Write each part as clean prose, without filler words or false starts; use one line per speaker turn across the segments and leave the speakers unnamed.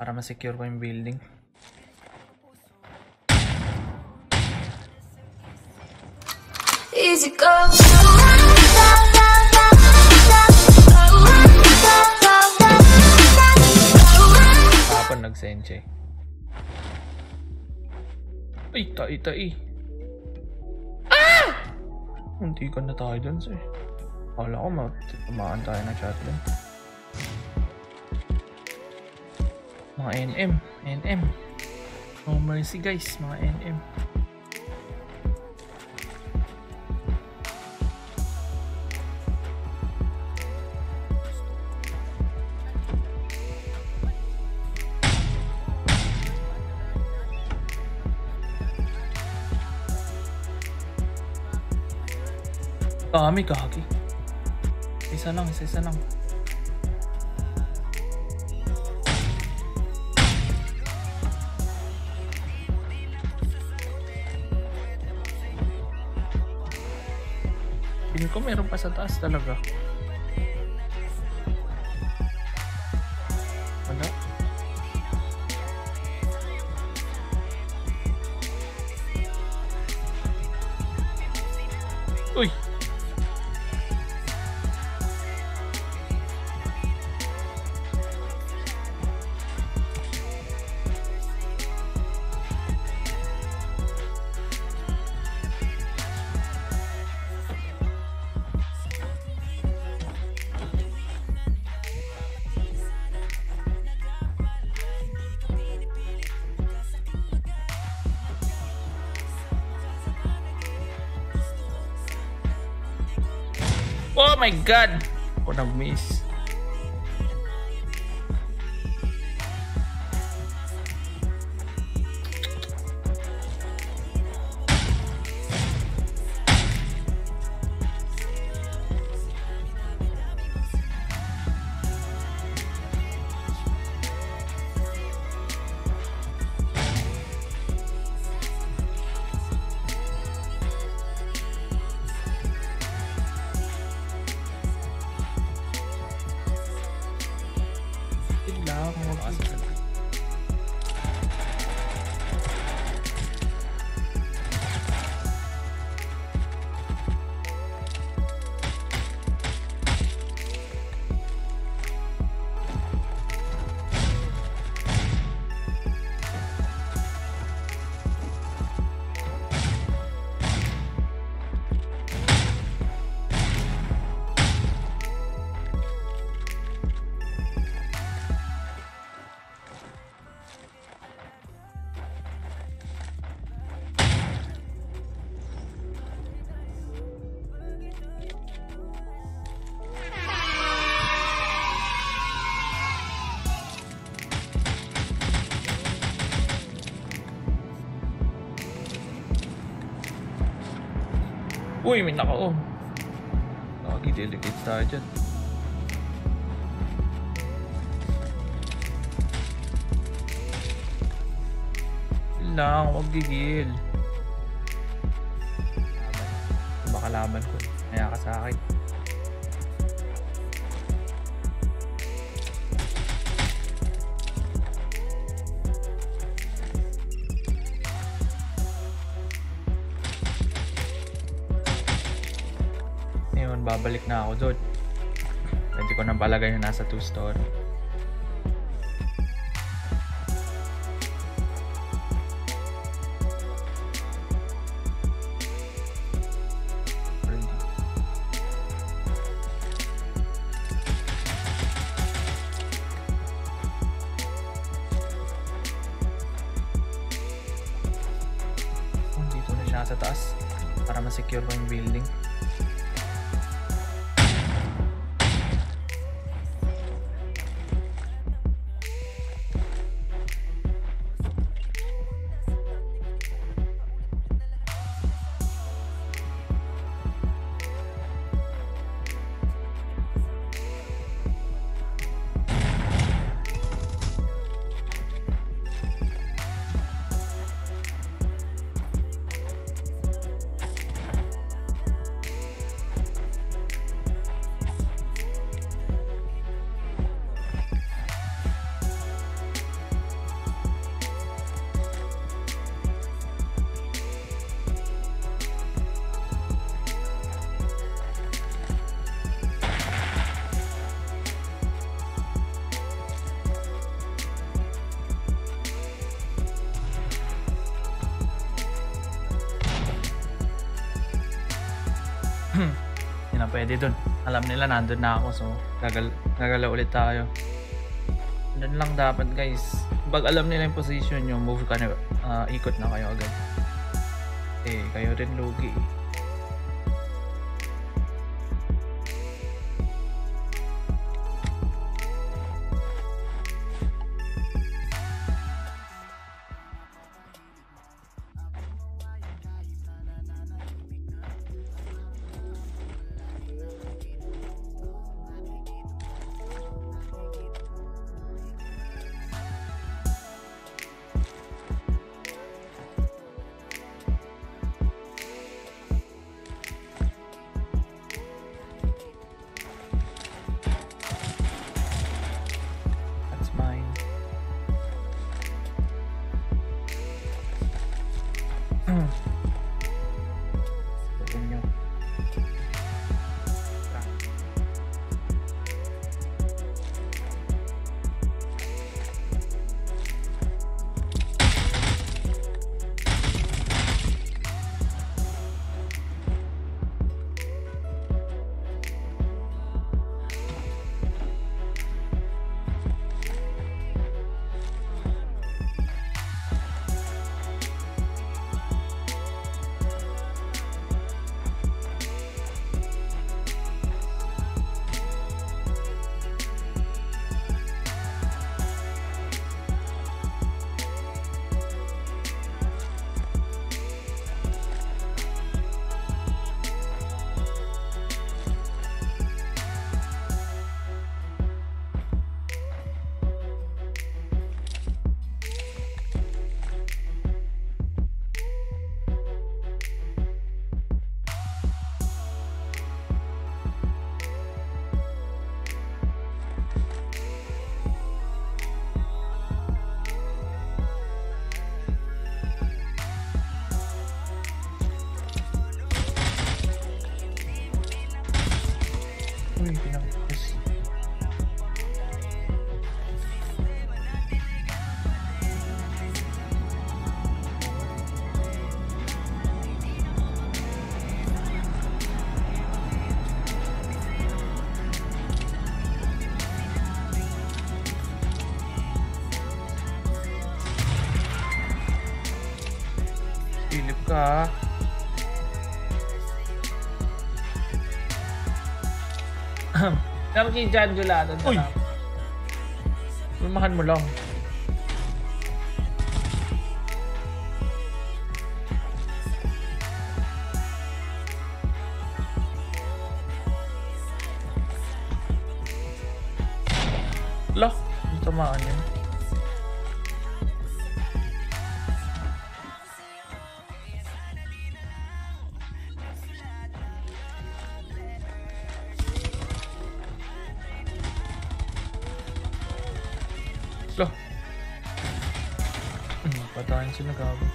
para ma-secure ko yung building.
Easy go.
Kapag nag-senche. Ay, tai. Ah! Hindi ka na tayo dun, sir. Kala ko matumaan tayo ng shotgun. Mga NM. No mercy guys, mga NM. Dami kaki. Isa lang. Piling ko meron pa sa taas talaga. Wala. Uy! Oh my god! Ako nag-miss. Uy, may naka-on. Nakaki-delicate tayo dyan. Lang, huwag gigil. Baka laban ko. Kaya ka sa akin. Babalik na ako doon. Pwede ko nang palagay na nasa 2-story. Dito na siya sa taas para ma-secure ko yung building. Hindi na pwede dun. Alam nila nandun na ako, so gagala ulit tayo. Doon lang dapat guys. Pag alam nila yung position nyo, move ka na, ikot na kayo agad. Kayo rin lugi. Silip ka. Dapat yung Janjula doon. Uy! Lumahan mo lang. Lah, tamaan yun. Lah. Patayin sila gabi.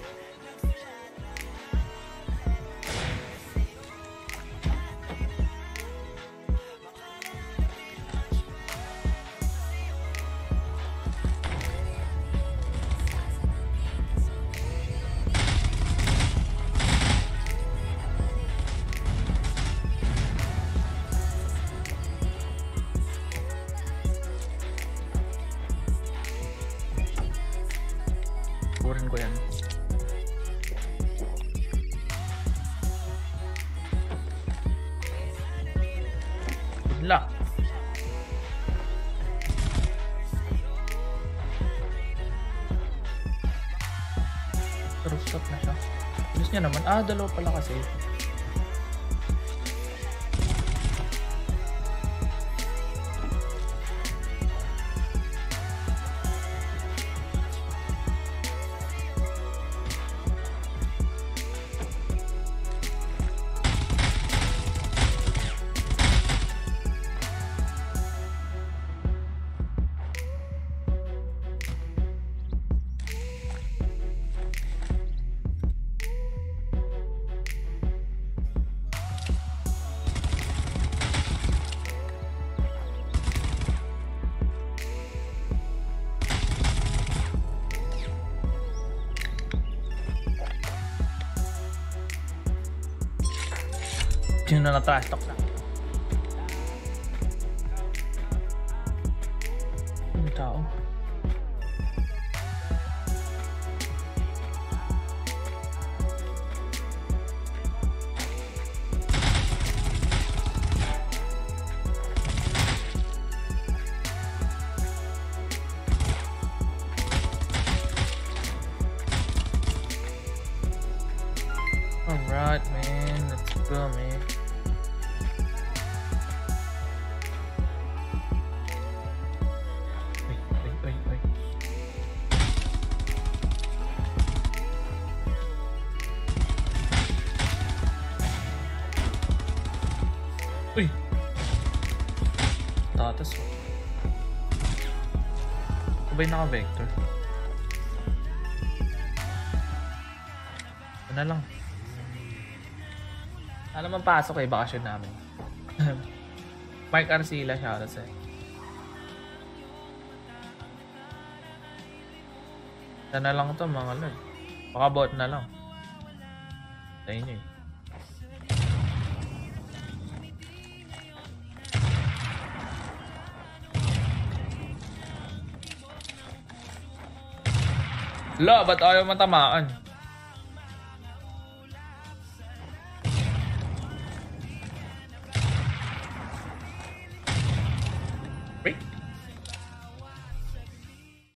Kurin ko yan. Good luck. Rooftop na siya. Bilis niya naman. Dalawa pala kasi. Sino na trash talk na? Ano tao? Alright, man. Let's go, man. Wait. Uy! Tatas mo. Ito ba yung naka-vector? Ito na lang. Ano naman pasok eh, bakasyon namin. Mike Arcila, shoutout sa'yo. Ito na lang ito mga lord. Baka bot na lang. Sa inyo eh. Lo, ba't ayaw matamaan?